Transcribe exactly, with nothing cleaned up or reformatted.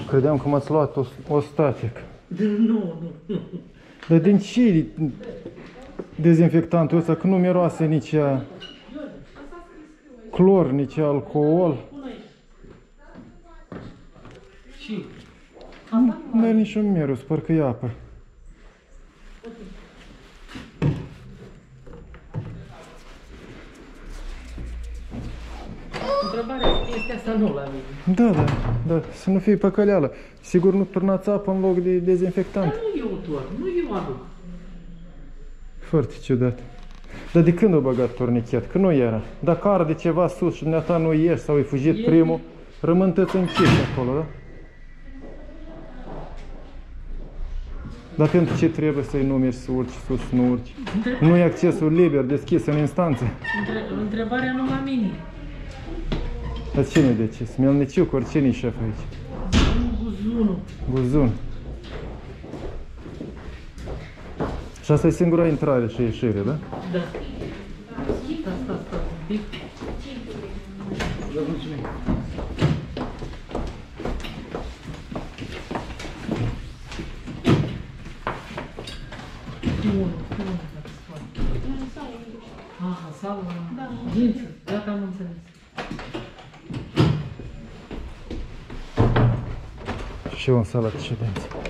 Credeam că m-ați luat o, o static. Nu, nu, nu. Dar din ce dezinfectantul ăsta? Că nu miroase nici a clor, nici alcool. Și? Nu are niciun miros, parcă e apă. Întrebarea este asta nu la mine. Da, da, da, să nu fie păcăleală. Sigur nu turnați apă în loc de dezinfectant. Dar nu eu doar, nu eu aduc. Foarte ciudat. Dar de când a băgat turnichet? Că nu era. Dacă arde ceva sus și dumneata nu ieși sau ai fugit E... primul, rământeți închiși acolo, da? Dar pentru ce trebuie să-i numeri să urci sus, nu urci? Între... Nu e accesul liber, deschis în instanță. Între... Întrebarea nu la mine. Dar cine e decis? Mielniciuc, cine e șef aici? Guzunul. Guzun. Și asta e singura intrare și ieșire, da? Da. Sta, sta, sta, un pic. Vă mulțumim. Unu, unu, aha, sală, dință, gata, am înțeles. Și eu în sala de ședință.